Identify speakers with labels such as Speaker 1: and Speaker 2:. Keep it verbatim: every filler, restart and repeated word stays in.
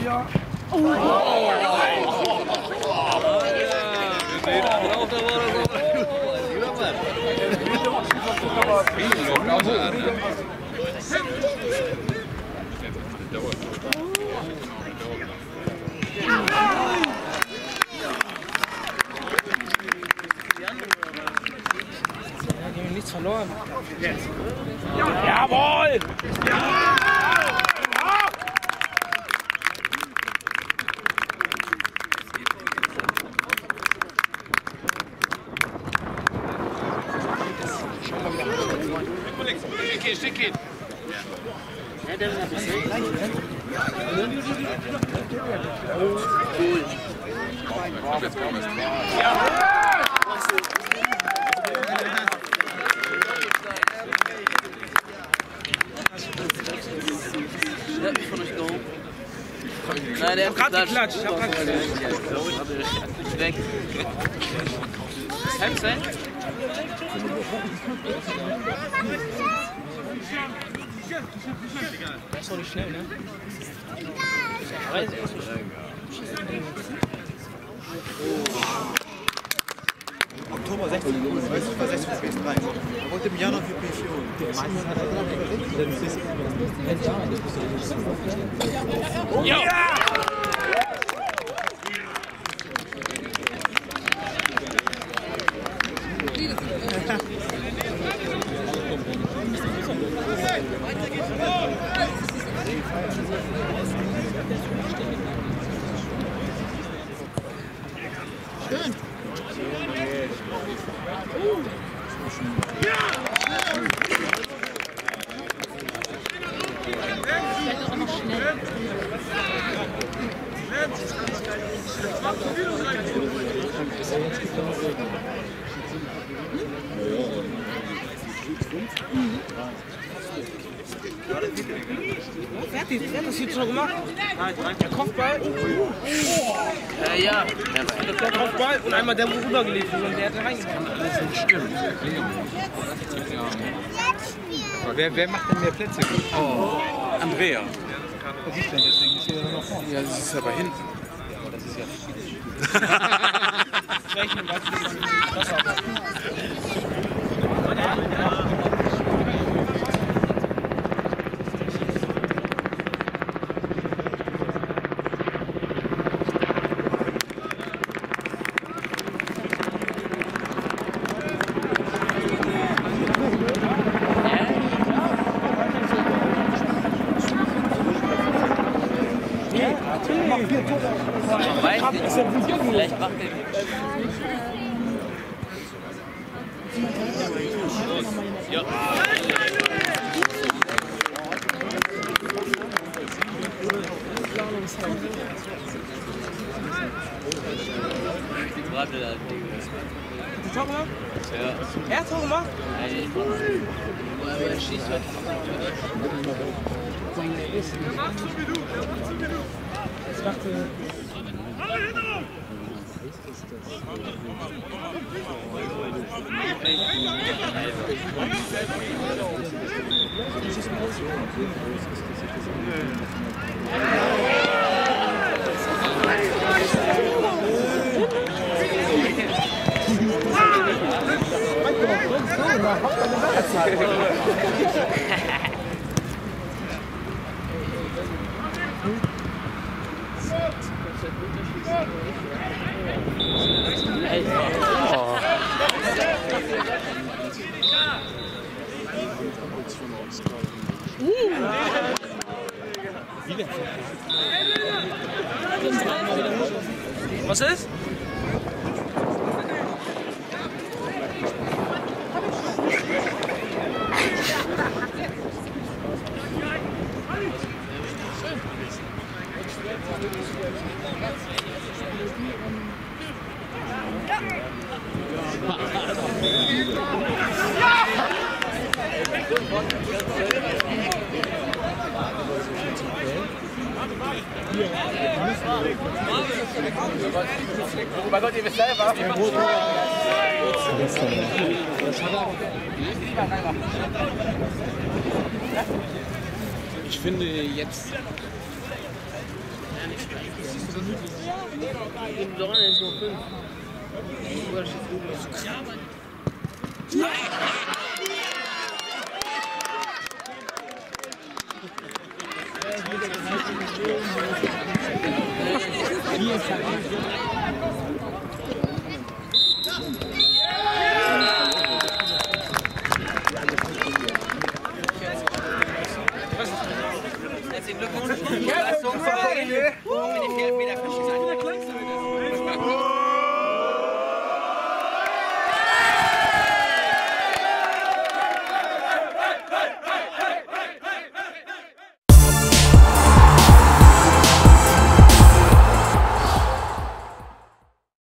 Speaker 1: Ja.
Speaker 2: Oh! Wir sehen alle auf der Woche. Lieber Mann.
Speaker 3: Die haben nichts verloren.
Speaker 1: Jawohl! Ja!
Speaker 2: Schick ihn!
Speaker 4: Ja, der ist ein bisschen.
Speaker 2: Cool. Jetzt kommen es.
Speaker 4: Nein, der hat
Speaker 3: gerade geklatscht. Ich hab gerade geklatscht.
Speaker 4: Weg. Halb sein?
Speaker 3: Das ist doch nicht schnell, ne?
Speaker 1: Oktober sechzehn, weißt du, ich war sechzehn P S drei. Und im Januar für P vier.
Speaker 3: Ja!
Speaker 1: Schön.
Speaker 3: Fertig, wer hat das jetzt schon gemacht? Der Kopfball.
Speaker 4: Äh, ja.
Speaker 3: Der Kopfball und einmal der, wo rübergelegt wurde und der hat da reingemacht.
Speaker 2: Das stimmt. Aber wer, wer macht denn mehr Plätze? Oh. Andrea.
Speaker 1: Was ist denn das Ding? Ist hier noch vorne?
Speaker 2: Ja, das ist aber hinten.
Speaker 1: Aber das ist ja
Speaker 3: Rechnen, was ist das?
Speaker 4: Vielleicht macht er ja. Brandel hat die
Speaker 3: Tor gemacht?
Speaker 4: Ja.
Speaker 3: Er hat Tor gemacht?
Speaker 4: Nein, er schießt halt.
Speaker 3: Ich dachte...
Speaker 4: Oh.
Speaker 3: Was ist?
Speaker 4: Mein Gott, ihr wisst selber.
Speaker 2: Ich finde jetzt
Speaker 4: Im Sonne ist nur fünf.
Speaker 3: Herzlichen Glückwunsch.